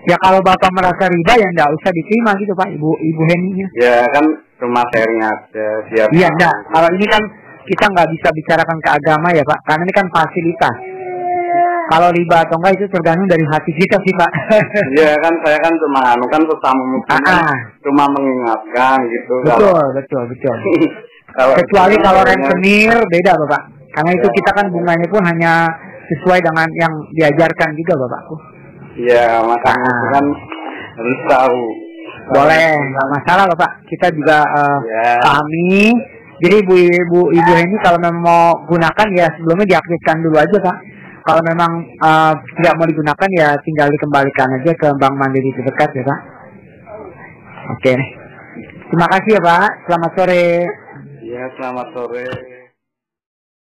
Ya kalau Bapak merasa riba ya enggak usah diterima gitu Pak, Ibu Heninya. Ya kan cuma sharing aja biar. Iya enggak. Kalau ini kan kita nggak bisa bicarakan ke agama ya Pak, karena ini kan fasilitas. Kalau riba atau enggak itu tergantung dari hati kita sih Pak. Iya kan, saya kan kan sesama muslim cuma mengingatkan gitu. Betul. Kecuali kalau rentenir beda Bapak, karena itu kita kan bunganya pun hanya sesuai dengan yang diajarkan juga Bapakku. Iya, makanya itu kan harus tahu. Boleh, nggak masalah Bapak. Kita juga pahami. Jadi ibu ini kalau memang mau gunakan ya sebelumnya diaktifkan dulu aja Pak. Kalau memang tidak mau digunakan ya tinggal dikembalikan aja ke Bank Mandiri terdekat ya Pak. Oke. Terima kasih ya Pak. Selamat sore. Iya, selamat sore.